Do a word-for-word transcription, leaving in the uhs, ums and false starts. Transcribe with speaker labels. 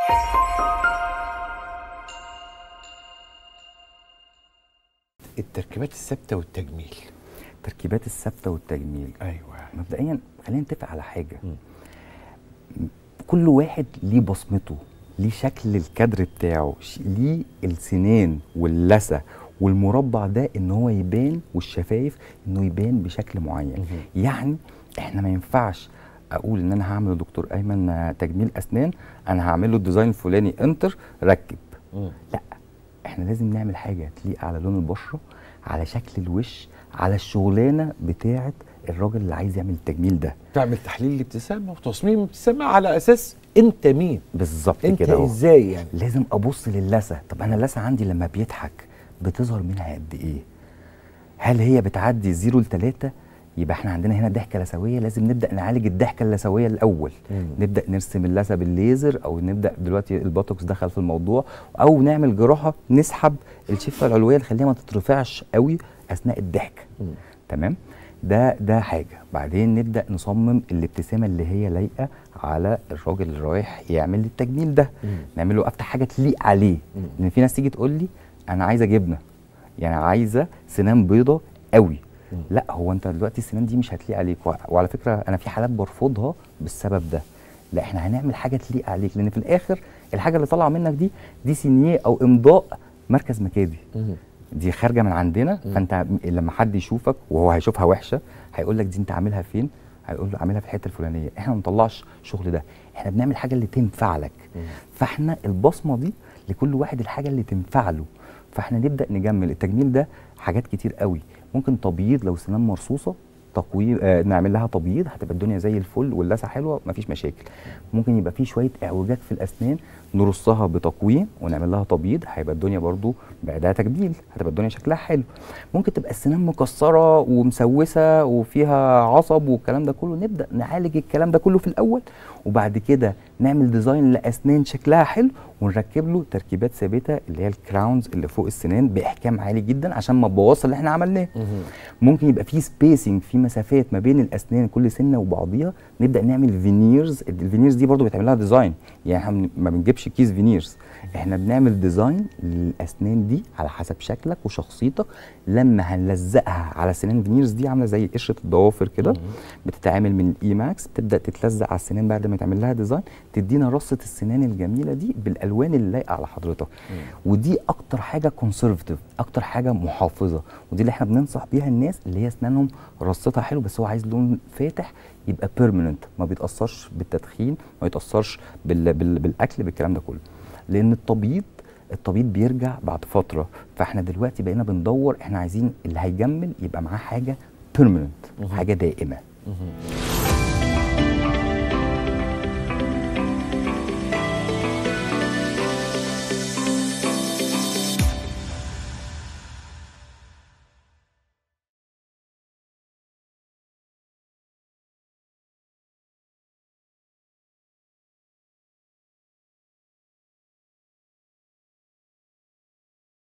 Speaker 1: التركيبات الثابته والتجميل.
Speaker 2: التركيبات الثابته والتجميل،
Speaker 1: ايوه.
Speaker 2: مبدئيا خلينا نتفق على حاجه. م. كل واحد ليه بصمته، ليه شكل الكادر بتاعه، ليه السنان واللثه والمربع ده ان هو يبان، والشفايف انه يبان بشكل معين. م. يعني احنا ما ينفعش اقول ان انا هعمل دكتور ايمن تجميل اسنان، انا هعمل له الديزاين الفلاني انتر ركب. م. لا، احنا لازم نعمل حاجه تليق على لون البشره، على شكل الوش، على الشغلانه بتاعه الراجل اللي عايز يعمل التجميل ده.
Speaker 1: تعمل تحليل الابتسامه وتصميم الابتسامه على اساس انت مين
Speaker 2: بالظبط كده.
Speaker 1: انت ازاي يعني؟
Speaker 2: لازم ابص للثه. طب انا اللثه عندي لما بيضحك بتظهر منها قد ايه؟ هل هي بتعدي زيرو لتلاتة؟ يبقى احنا عندنا هنا ضحكه لثويه، لازم نبدا نعالج الضحكه اللثويه الاول. مم. نبدا نرسم اللثه بالليزر، او نبدا دلوقتي البوتوكس دخل في الموضوع، او نعمل جراحه نسحب الشفه العلويه نخليها ما تترفعش قوي اثناء الضحك. تمام؟ ده ده حاجه. بعدين نبدا نصمم الابتسامه اللي هي لايقه على الراجل اللي رايح يعمل التجميل ده. مم. نعمل له اكتر حاجه تليق عليه. مم. لان في ناس تيجي تقول لي انا عايزه جبنه، يعني عايزه سنان بيضه قوي. لا، هو انت دلوقتي السنان دي مش هتليق عليك. وعلى فكره انا في حالات برفضها بالسبب ده. لا، احنا هنعمل حاجه تليق عليك، لان في الاخر الحاجه اللي طالعه منك دي دي سينيه او امضاء مركز مكادي. دي خارجه من عندنا. فانت لما حد يشوفك وهو هيشوفها وحشه هيقول لك دي انت عاملها فين؟ هيقول له عاملها في الحته الفلانيه. احنا ما بنطلعش الشغل ده، احنا بنعمل حاجه اللي تنفع لك. فاحنا البصمه دي لكل واحد الحاجه اللي تنفع له. فاحنا نبدا نجمل التجميل ده حاجات كتير قوي. ممكن تبييض لو سنان مرصوصه، تقويم، آه نعمل لها تبييض، هتبقى الدنيا زي الفل واللثه حلوه مفيش مشاكل. ممكن يبقى في شويه اعوجاج في الاسنان نرصها بتقويم ونعمل لها تبييض، هيبقى الدنيا برضو بعدها تجميل، هتبقى الدنيا شكلها حلو. ممكن تبقى السنان مكسره ومسوسه وفيها عصب والكلام ده كله، نبدا نعالج الكلام ده كله في الاول، وبعد كده نعمل ديزاين لاسنان شكلها حلو ونركب له تركيبات ثابته اللي هي الكراونز اللي فوق السنان باحكام عالي جدا عشان ما تبوظش اللي احنا عملناه. ممكن يبقى في سبيسنج، في مسافات ما بين الاسنان كل سنه وبعضيها، نبدا نعمل فينيرز. الفينيرز دي برضو بيتعمل لها ديزاين، يعني احنا ما بنجيبش كيس فينيرز، احنا بنعمل ديزاين للاسنان دي على حسب شكلك وشخصيتك. لما هنلزقها على السنان فينيرز دي عامله زي قشره الضوافر كده، بتتعمل من الاي ماكس، بتبدا تتلزق على السنان بعد ما يتعمل لها ديزاين، تدينا رصه السنان الجميله دي بالالوان اللي لايقه على حضرتك. مم. ودي اكتر حاجه كونسرفتيف، اكتر حاجه محافظه، ودي اللي احنا بننصح بيها الناس اللي هي اسنانهم رصتها حلو بس هو عايز لون فاتح يبقى بيرمننت، ما بيتاثرش بالتدخين، ما بيتاثرش بال... بال... بالاكل بالكلام ده كله. لان التبييض التبييض بيرجع بعد فتره. فاحنا دلوقتي بقينا بندور، احنا عايزين اللي هيجمل يبقى معاه حاجه بيرمننت، حاجه دائمه.